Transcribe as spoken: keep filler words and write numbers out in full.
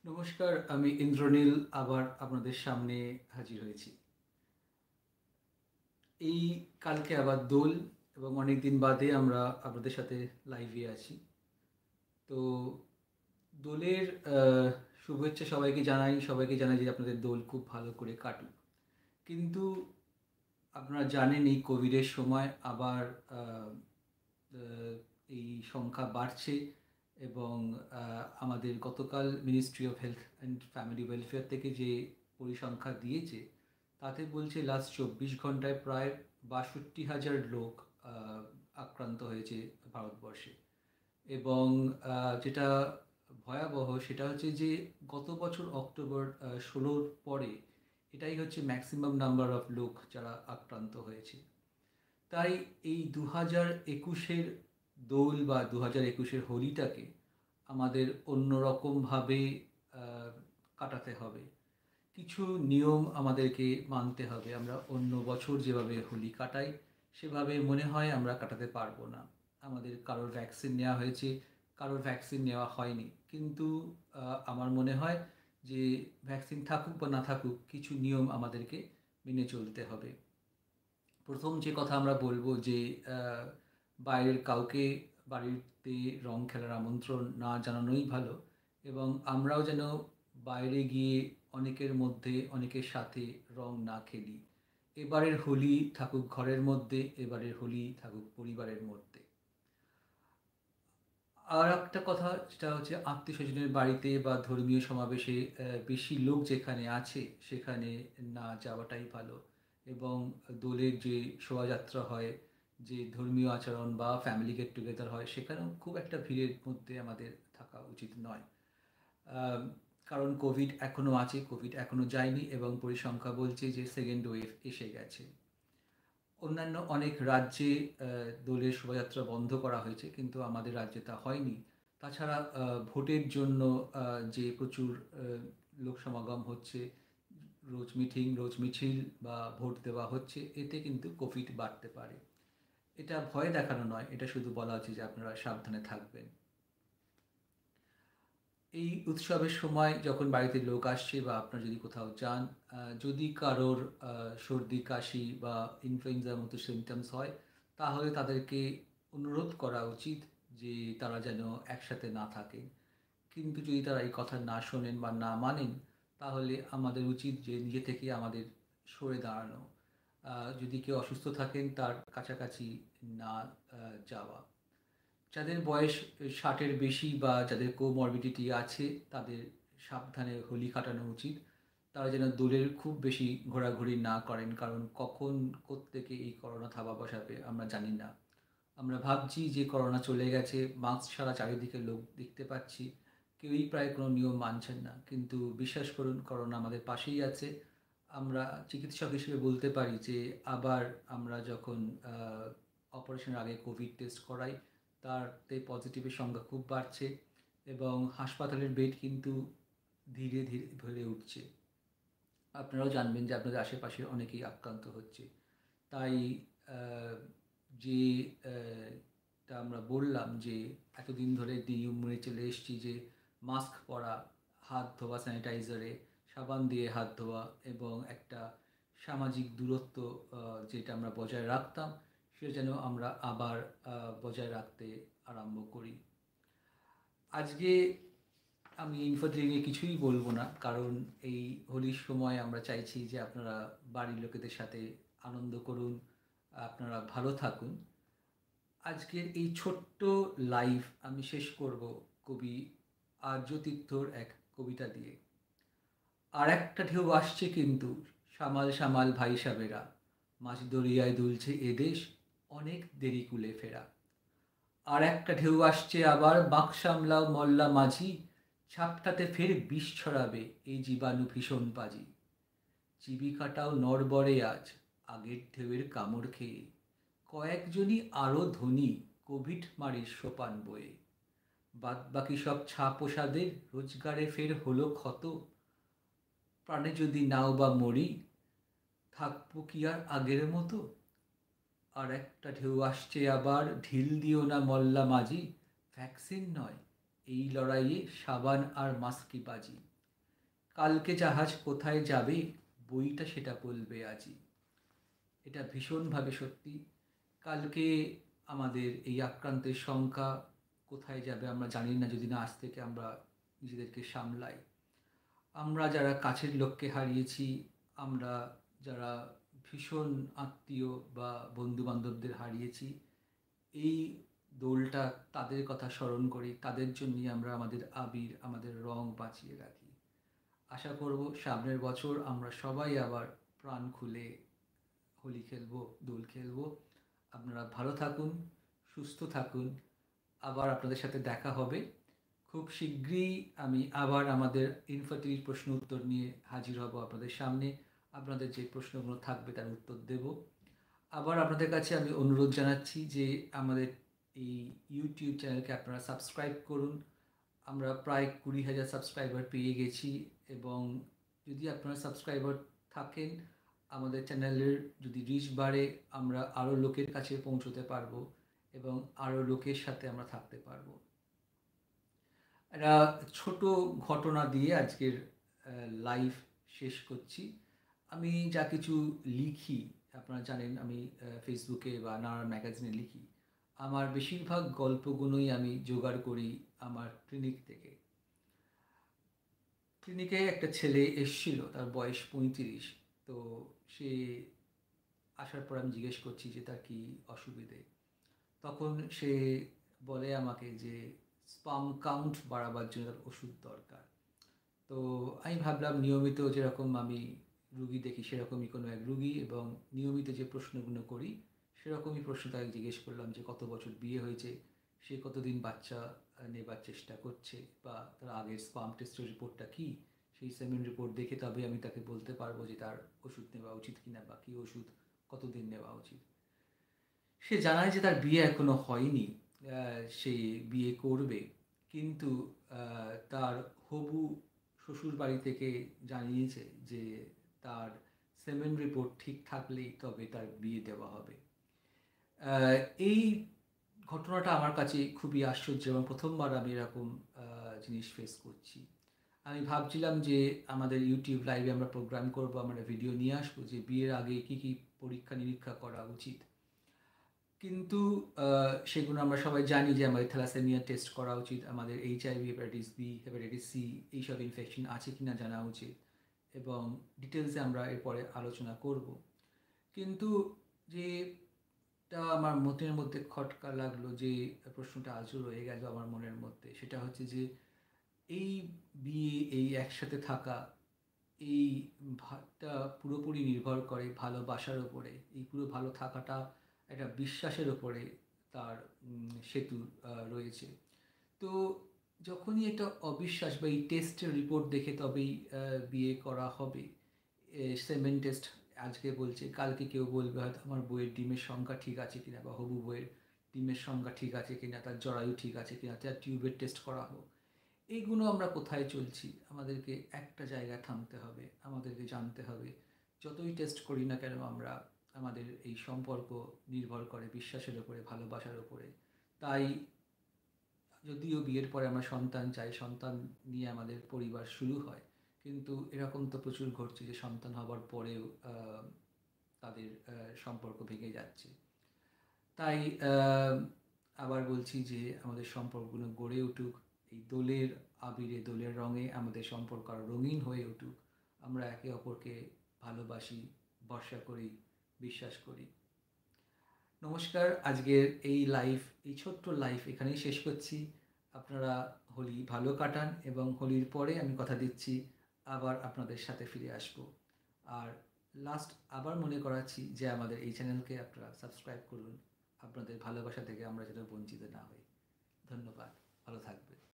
নমস্কার, আমি ইন্দ্রনীল আবার আপনাদের সামনে হাজির হয়েছি। এই কালকে আবার দোল এবং অনেক দিন বাদে আমরা আপনাদের সাথে লাইভে আছি। তো দোলের আহ, শুভেচ্ছা সবাইকে জানাই, সবাইকে জানাই যে আপনাদের দোল খুব ভালো করে কাটুক। কিন্তু আপনারা জানেন এই কোভিডের সময় আবার আহ, আহ, এই সংখ্যা বাড়ছে এবং আহ, আমাদের গতকাল ministry of health and family welfare থেকে যে পরিসংখ্যা দিয়েছে তাতে বলছে লাস্ট চব্বিশ ঘন্টায় প্রায় বাষট্টি হাজার লোক আহ, আক্রান্ত হয়েছে ভারতবর্ষে। এবং আহ, যেটা ভয়াবহ সেটা হচ্ছে যে গত বছর অক্টোবর ষোলোর পরে এটাই হচ্ছে ম্যাক্সিমাম নাম্বার অফ লোক যারা আক্রান্ত হয়েছে। তাই এই দু হাজার একুশের দোল বা দু হাজার একুশের হোলিটাকে আমাদের অন্যরকমভাবে আহ, কাটাতে হবে। কিছু নিয়ম আমাদেরকে মানতে হবে। আমরা অন্য বছর যেভাবে হোলি কাটাই সেভাবে মনে হয় আমরা কাটাতে পারবো না। আমাদের কারোর ভ্যাকসিন নেওয়া হয়েছে, কারোর ভ্যাকসিন নেওয়া হয়নি, কিন্তু আহ, আমার মনে হয় যে ভ্যাকসিন থাকুক বা না থাকুক কিছু নিয়ম আমাদেরকে মেনে চলতে হবে। প্রথম যে কথা আমরা বলবো যে আহ, বাইরের কাউকে বাড়িতে রং খেলার আমন্ত্রণ না জানানোই ভালো। এবং আমরাও যেন বাইরে গিয়ে অনেকের মধ্যে অনেকের সাথে রং না খেলি। এবারের হোলি থাকুক ঘরের মধ্যে, এবারের হোলি থাকুক পরিবারের মধ্যে। আর একটা কথা যেটা হচ্ছে আত্মীয় স্বজনের বাড়িতে বা ধর্মীয় সমাবেশে আহ, বেশি লোক যেখানে আছে সেখানে না যাওয়াটাই ভালো। এবং দোলের যে শোভাযাত্রা হয়, যে ধর্মীয় আচরণ বা ফ্যামিলি গেট টুগেদার হয় সেখানেও খুব একটা ভিড়ের মধ্যে আমাদের থাকা উচিত নয়। আম, কারণ কোভিড এখনও আছে, কোভিড এখনও যায়নি এবং পরিসংখ্যা বলছে যে সেকেন্ড ওয়েভ এসে গেছে। অন্যান্য অনেক রাজ্যে আহ, দোলের শোভাযাত্রা বন্ধ করা হয়েছে, কিন্তু আমাদের রাজ্যে তা হয়নি। তাছাড়া আহ, ভোটের জন্য আহ, যে প্রচুর আহ, লোক সমাগম হচ্ছে, রোজ মিটিং রোজ মিছিল বা ভোট দেওয়া হচ্ছে, এতে কিন্তু কোভিড বাড়তে পারে। এটা ভয় দেখানো নয়, এটা শুধু বলা হচ্ছে যে আপনারা সাবধানে থাকবেন। এই উৎসবের সময় যখন বাড়িতে লোক আসছে বা আপনারা যদি কোথাও যান, আহ, যদি কারোর আহ, সর্দি কাশি বা ইনফ্লুয়েঞ্জার মতো সিমটমস হয়, তাহলে তাদেরকে অনুরোধ করা উচিত যে তারা যেন একসাথে না থাকে। কিন্তু যদি তারা এই কথা না শোনেন বা না মানেন, তাহলে আমাদের উচিত যে নিজে থেকে আমাদের সরে দাঁড়ানো। আহ, যদি কেউ অসুস্থ থাকেন তার কাছাকাছি না আহ, যাওয়া। যাদের বয়স ষাটের বেশি বা যাদের কোমরবিডিটি আছে তাদের সাবধানে হোলি কাটানো উচিত। তারা যেন দোলের খুব বেশি ঘোরাঘুরি না করেন, কারণ কখন কোত্থেকে এই করোনা থাবা বসাবে আমরা জানি না। আমরা ভাবছি যে করোনা চলে গেছে, মাস্ক ছাড়া চারিদিকে লোক দেখতে পাচ্ছি, কেউই প্রায় কোনো নিয়ম মানছেন না, কিন্তু বিশ্বাস করুন করোনা আমাদের পাশেই আছে। আমরা চিকিৎসক হিসেবে বলতে পারি যে আবার আমরা যখন অপারেশনের আগে কোভিড টেস্ট করাই, তারতে পজিটিভের সংখ্যা খুব বাড়ছে এবং হাসপাতালের বেড কিন্তু ধীরে ধীরে ভরে উঠছে। আপনারাও জানবেন যে আপনাদের আশেপাশে অনেকেই আক্রান্ত হচ্ছে। তাই আহ, যে আহ, টা আমরা বললাম যে এতদিন ধরে নিয়ম মেনে চলে এসেছি যে মাস্ক পরা, হাত ধোয়া স্যানিটাইজারে, সাবান দিয়ে হাত ধোয়া এবং একটা সামাজিক দূরত্ব আহ, যেটা আমরা বজায় রাখতাম সেটা যেন আমরা আবার আহ, বজায় রাখতে আরম্ভ করি। আজকে আমি ইনফোড্রিং নিয়ে কিছুই বলবো না, কারণ এই হোলির সময় আমরা চাইছি যে আপনারা বাড়ির লোকেদের সাথে আনন্দ করুন, আপনারা ভালো থাকুন। আজকের এই ছোট্ট লাইভ আমি শেষ করব কবি আর্যতীর্থর এক কবিতা দিয়ে। আর একটা ঢেউ আসছে কিন্তু, সামাল সামাল ভাই সাবেরা, মাঝ দরিয়ায় দুলছে এদেশ, অনেক দেরি কুলে ফেরা। আর একটা ঢেউ আসছে আবার, বাক সামলাও মল্লা মাঝি, ছাপটাতে ফের বিষ ছড়াবে এই জীবাণু ভীষণ পাজি। জীবিকাটাও নড়বড়ে আজ আগের ঢেউয়ের কামড় খেয়ে, কয়েকজনই আরও ধনী কোভিড মারির সোপান বয়ে। বাদ বাকি সব ছা পোষাদের রোজগারে ফের হলো ক্ষত, প্রাণে যদি নাও বা মরি, থাকবো কি আর আগের মতো। আর একটা ঢেউ আসছে আবার, ঢিল দিও না মল্লা মাঝি, ভ্যাকসিন নয় এই লড়াইয়ে সাবান আর মাস্কি বাজি। কালকে জাহাজ কোথায় যাবে, বইটা সেটা বলবে আজই। এটা ভীষণভাবে সত্যি। কালকে আমাদের এই আক্রান্তের সংখ্যা কোথায় যাবে আমরা জানি না, যদি না আজ থেকে আমরা নিজেদেরকে সামলাই। আমরা যারা কাছের লোককে হারিয়েছি, আমরা যারা ভীষণ আত্মীয় বা বন্ধু-বান্ধবদের হারিয়েছি, এই দোলটা তাদের কথা স্মরণ করি। তাদের জন্যই আমরা আমাদের আবির, আমাদের রং বাঁচিয়ে রাখি। আশা করব সামনের বছর আমরা সবাই আবার প্রাণ খুলে হোলি খেলবো, দোল খেলবো। আপনারা ভালো থাকুন, সুস্থ থাকুন। আবার আপনাদের সাথে দেখা হবে। খুব শিগগিরই আমি আবার আমাদের ইনফার্টিলিটির প্রশ্ন উত্তর নিয়ে হাজির হব আপনাদের সামনে। আপনাদের যে প্রশ্নগুলো থাকবে তার উত্তর দেব। আবার আপনাদের কাছে আমি অনুরোধ জানাচ্ছি যে আমাদের এই ইউটিউব চ্যানেলকে আপনারা সাবস্ক্রাইব করুন। আমরা প্রায় কুড়ি হাজার সাবস্ক্রাইবার পেয়ে গেছি, এবং যদি আপনারা সাবস্ক্রাইবার থাকেন, আমাদের চ্যানেলের যদি রিচ বাড়ে, আমরা আরও লোকের কাছে পৌঁছতে পারবো এবং আরও লোকের সাথে আমরা থাকতে পারবো। একটা ছোট ঘটনা দিয়ে আজকের লাইভ শেষ করছি। আমি যা কিছু লিখি, আপনারা জানেন আমি ফেসবুকে বা নানা ম্যাগাজিনে লিখি। আমার বেশিরভাগ গল্পগুলোই আমি জোগাড় করি আমার ক্লিনিক থেকে। ক্লিনিকে একটা ছেলে এসেছিল, তার বয়স পঁয়ত্রিশ। তো সে আসার পর আমি জিজ্ঞেস করছি যে তার কী অসুবিধে। তখন সে বলে আমাকে যে স্পাম কাউন্ট বাড়াবার জন্য তার ওষুধ দরকার। তো আমি ভাবলাম নিয়মিত যেরকম আমি রুগী দেখি সেরকমই কোনো এক রুগী, এবং নিয়মিত যে প্রশ্নগুলো করি সেরকমই প্রশ্ন তাকে জিজ্ঞেস করলাম যে কত বছর বিয়ে হয়েছে, সে কতদিন বাচ্চা নেবার চেষ্টা করছে, বা তার আগের স্পাম টেস্টের রিপোর্টটা কী। সেই সেমেন রিপোর্ট দেখে তবে আমি তাকে বলতে পারবো যে তার ওষুধ নেওয়া উচিত কিনা বা কী ওষুধ কতদিন নেওয়া উচিত। সে জানায় যে তার বিয়ে এখনো হয়নি, সে বিয়ে করবে, কিন্তু তার হবু শ্বশুর বাড়ি থেকে জানিয়েছে যে তার সেমেন রিপোর্ট ঠিক থাকলেই তবে তার বিয়ে দেওয়া হবে। এই ঘটনাটা আমার কাছে খুবই আশ্চর্য, এবং প্রথমবার আমি এরকম জিনিস ফেস করছি। আমি ভাবছিলাম যে আমাদের ইউটিউব লাইভে আমরা প্রোগ্রাম করবো, আমরা ভিডিও নিয়ে আসবো যে বিয়ের আগে কী কী পরীক্ষা নিরীক্ষা করা উচিত। কিন্তু সেগুলো আমরা সবাই জানি যে আমাদের থ্যালাসেমিয়া টেস্ট করা উচিত, আমাদের HIV, hepatitis B, hepatitis C এইসব ইনফেকশন আছে কি না জানা উচিত, এবং ডিটেলসে আমরা এরপরে আলোচনা করব। কিন্তু যেটা আমার মনের মধ্যে খটকা লাগলো, যে প্রশ্নটা আজও রয়ে গেল আমার মনের মধ্যে, সেটা হচ্ছে যে এই বিয়ে, এই একসাথে থাকা, এই ভাবটা পুরোপুরি নির্ভর করে ভালোবাসার ওপরে। এই পুরো ভালো থাকাটা একটা বিশ্বাসের ওপরে তার সেতু রয়েছে। তো যখনই একটা অবিশ্বাস বা এই টেস্টের রিপোর্ট দেখে তবেই বিয়ে করা হবে, সেমেন টেস্ট আজকে বলছে, কালকে কেউ বলবে হয়তো আমার বইয়ের ডিমের সংখ্যা ঠিক আছে কিনা, বা হবু বইয়ের ডিমের সংখ্যা ঠিক আছে কিনা, তার জরায়ু ঠিক আছে কিনা, তার টিউবের টেস্ট করা হোক। এইগুলো আমরা কোথায় চলছি? আমাদেরকে একটা জায়গায় থামতে হবে, আমাদেরকে জানতে হবে যতই টেস্ট করি না কেন আমরা, আমাদের এই সম্পর্ক নির্ভর করে বিশ্বাসের ওপরে, ভালোবাসার ওপরে। তাই যদিও বিয়ের পরে আমরা সন্তান চাই, সন্তান নিয়ে আমাদের পরিবার শুরু হয়, কিন্তু এরকম তো প্রচুর ঘটছে যে সন্তান হবার পরেও তাদের সম্পর্ক ভেঙে যাচ্ছে। তাই আবার বলছি যে আমাদের সম্পর্কগুলো গড়ে উঠুক এই দোলের আবিরে, দোলের রঙে, আমাদের সম্পর্ক আরও রঙিন হয়ে উঠুক। আমরা একে অপরকে ভালোবাসি, ভরসা করি, বিশ্বাস করি। নমস্কার, আজকের এই লাইভ, এই ছোট্ট লাইভ এখানেই শেষ করছি। আপনারা হোলি ভালো কাটান, এবং হোলির পরে আমি কথা দিচ্ছি আবার আপনাদের সাথে ফিরে আসব। আর লাস্ট আবার মনে করাচ্ছি যে আমাদের এই চ্যানেলকে আপনারা সাবস্ক্রাইব করুন। আপনাদের ভালোবাসা থেকে আমরা যেন বঞ্চিত না হই। ধন্যবাদ, ভালো থাকবেন।